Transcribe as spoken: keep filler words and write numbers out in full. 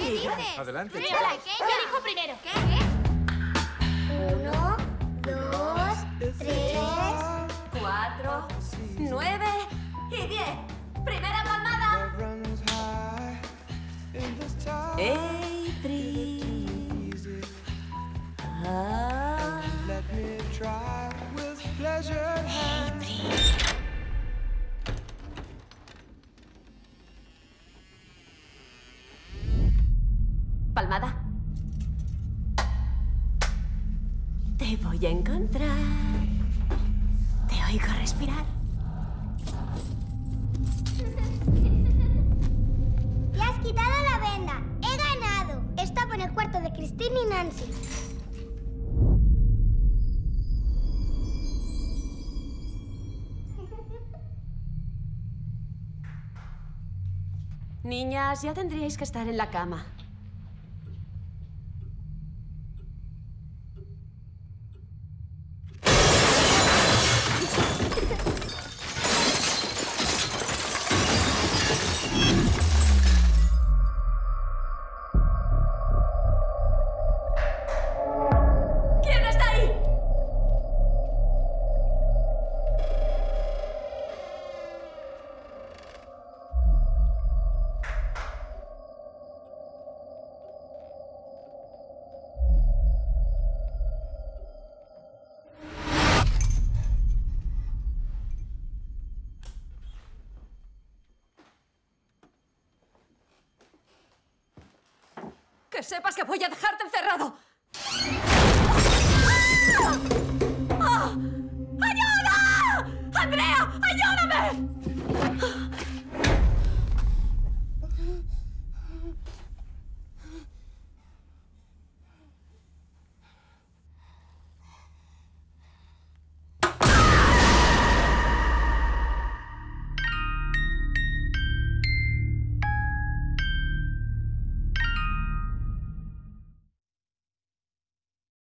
dices? Adelante. Yo elijo primero. ¿Qué? ¿Qué? Uno, dos, tres, Cuatro, nueve y diez. ¡Primera palmada! April. Ah. Palmada. Te voy a encontrar. Te oigo respirar. te has quitado la venda. He ganado. Estaba en el cuarto de Christine y Nancy. Niñas, ya tendríais que estar en la cama. ¿Quién está ahí? Que sepas que voy a dejarte encerrado.